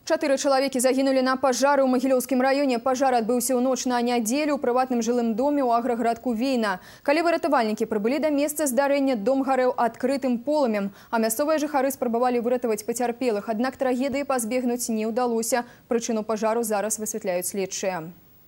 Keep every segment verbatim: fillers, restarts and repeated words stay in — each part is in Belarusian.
Чатыры чалавекі загінулі на пажары ў Магілёўскім раёне. Пажар адбыўся ў ноч на нядзелю ў прыватным жылым доме ў аграгарадку Вейна. Калі выратавальнікі прыбылі да месца здарэння, дом гарэў адкрытым полымем, а мясцовыя жыхары спрабавалі выратаваць пацярпелых. Аднак трагедыі пазбегнуць не ўдалося. Прычыну пажару зараз высвятляюць следчыя.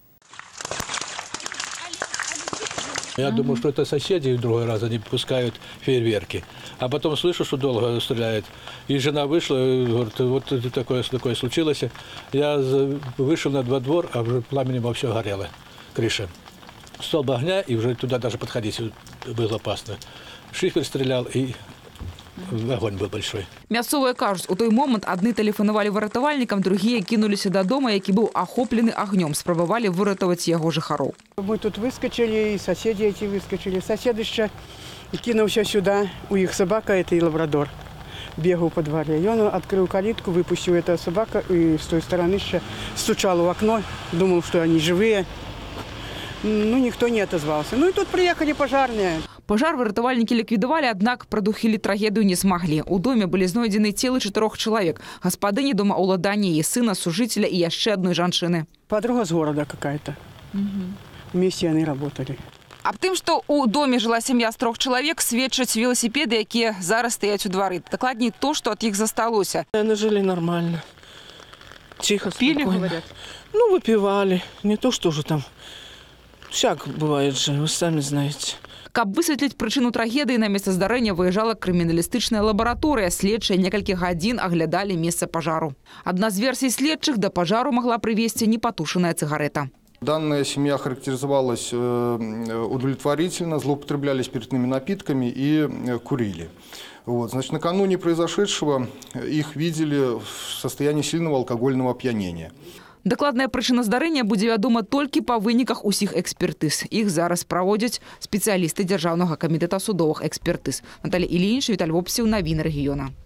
Я думаю, что это соседи в другой раз, они пускают фейерверки. А потом слышу, что долго стреляет. И жена вышла, говорит, вот такое, такое случилось. Я вышел на два двор, а уже пламенем во все горело, крыша. Столб огня, и уже туда даже подходить было опасно. Шифер стрелял, и огонь был большой. Мясцовыя кажуць, у той момант адны тэлефанавалі выратавальнікам, другія кінуліся да дома, які быў ахоплены агнём, спрабавалі выратаваць яго жыхароў. Мы тут выскочили, и соседи эти выскочили. Сосед еще кинулся сюда, у их собака, это и лабрадор, бегал по дворе. И он открыл калитку, выпустил эту собаку, и с той стороны еще стучал в окно, думал, что они живые. Ну, никто не отозвался. Ну и тут приехали пожарные. Пажар выратавальнікі ліквідавалі, аднак прадухілі трагедыю не змаглі. У доме былі знойдзены целы чатырох чалавек. Гаспадыні дома ўладання, і сына, сужителя і яшчэ адной жанчыны. Подруга с города какая-то. Угу. Вместе они работали. Аб тым, што ў доме жыла сям'я з трох чалавек, сведчаць велосипеды, якія зараз стаяць у двары. Дакладней то, што ад іх засталося. Они жили нормально. Тихо, пили, спокойно. говорят? Ну, выпивали. Не то, что же там. Всяк бывает же, вы сами знаете. Каб высветліць прычыну трагедыі, на месца здарэння выязджала крыміналістычная лабараторыя. Следчыя некалькі гадзін аглядалі месца пажару. Адна з версій следчых, да пажару магла прывесці непатушаная цыгарэта. Данная семья характеризовалась удовлетворительно, злоупотребляли спиртными напитками и курили. Вот. Значит, накануне произошедшего их видели в состоянии сильного алкогольного опьянения. Дакладная прычына здарэння будзе вядома толькі па выніках усіх экспертыз. Іх зараз праводзяць спецыялісты Дзяржаўнага камітэта судовых экспертыз. Наталья Ильинич, Віталь Вопсеў, навіны рэгіёна.